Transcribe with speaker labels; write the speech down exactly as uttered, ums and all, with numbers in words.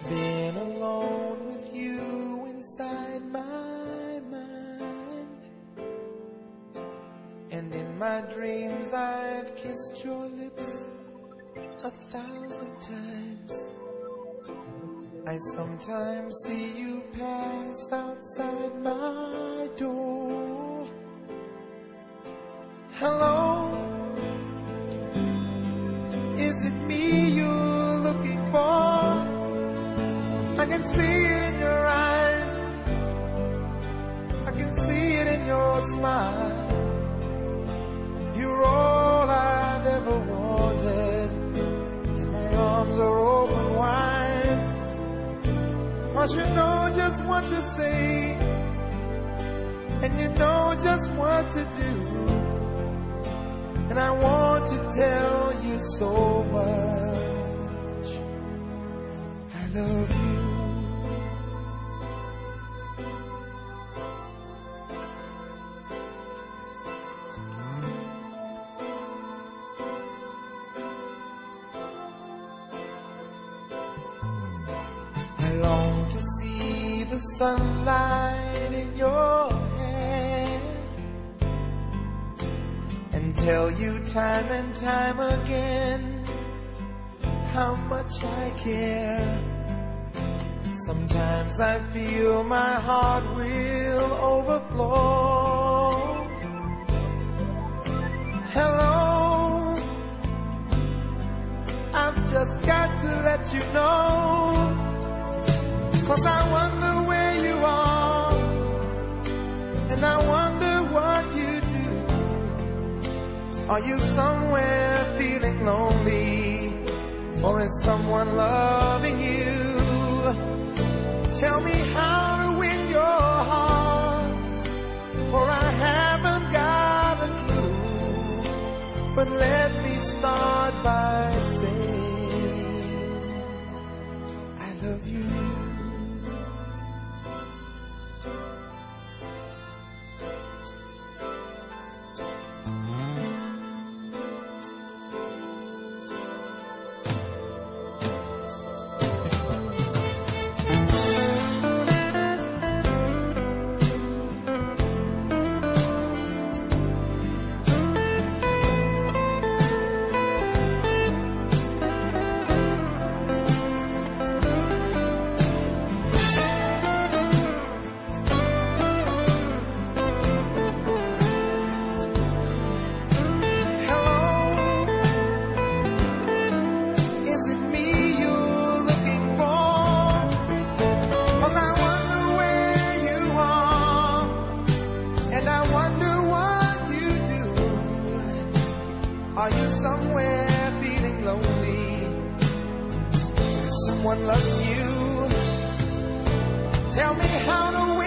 Speaker 1: been alone with you inside my mind, and in my dreams I've kissed your lips a thousand times. I sometimes see you pass outside my door. Hello, is it me you're looking for? I can see it in your eyes, I can see it in your smile. You're all I've ever wanted, and my arms are open wide. Cause you know just what to say, and you know just what to do, and I want to tell you so much I love you. I long to see the sunlight in your hair and tell you time and time again how much I care. Sometimes I feel my heart will overflow. Hello, I've just got to let you know, 'cause I wonder where you are, and I wonder what you do. Are you somewhere feeling lonely, or is someone loving you? Tell me how to win your heart, for I haven't got a clue. But let me start by saying I love you. Are you somewhere feeling lonely? Is someone loving you? Tell me how to win